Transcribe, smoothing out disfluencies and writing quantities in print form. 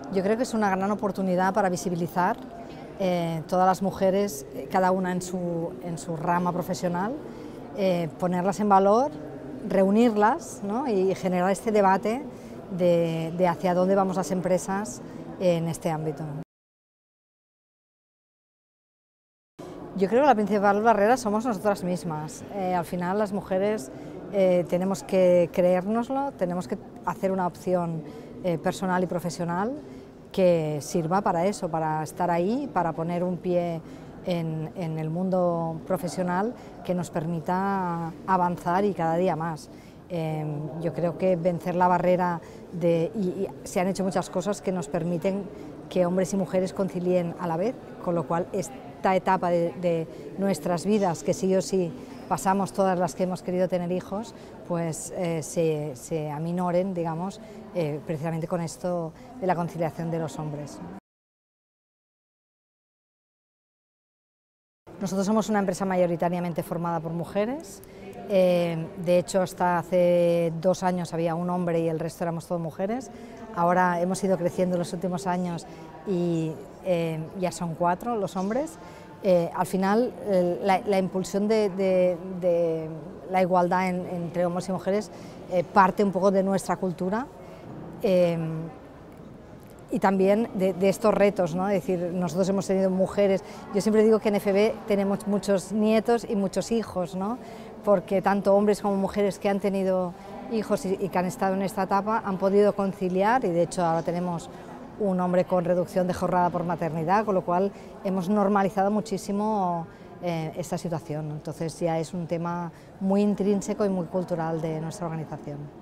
Yo creo que es una gran oportunidad para visibilizar todas las mujeres, cada una en su rama profesional, ponerlas en valor, reunirlas, ¿no? Y generar este debate de hacia dónde vamos las empresas en este ámbito. Yo creo que la principal barrera somos nosotras mismas. Al final las mujeres tenemos que creérnoslo, tenemos que hacer una opción personal y profesional que sirva para eso, para estar ahí, para poner un pie en el mundo profesional que nos permita avanzar y cada día más. Yo creo que vencer la barrera y se han hecho muchas cosas que nos permiten que hombres y mujeres concilien a la vez, con lo cual esta etapa de nuestras vidas, que sí o sí pasamos todas las que hemos querido tener hijos, pues se aminoren, digamos, precisamente con esto de la conciliación de los hombres. Nosotros somos una empresa mayoritariamente formada por mujeres. De hecho, hasta hace 2 años había un hombre y el resto éramos todas mujeres. Ahora hemos ido creciendo en los últimos años y ya son 4 los hombres. Al final, la impulsión de la igualdad entre hombres y mujeres parte un poco de nuestra cultura. Y también de estos retos, ¿no? Es decir, nosotros hemos tenido mujeres, yo siempre digo que en FB tenemos muchos nietos y muchos hijos, ¿no? Porque tanto hombres como mujeres que han tenido hijos y que han estado en esta etapa han podido conciliar, y de hecho ahora tenemos un hombre con reducción de jornada por maternidad, con lo cual hemos normalizado muchísimo esta situación. Entonces ya es un tema muy intrínseco y muy cultural de nuestra organización.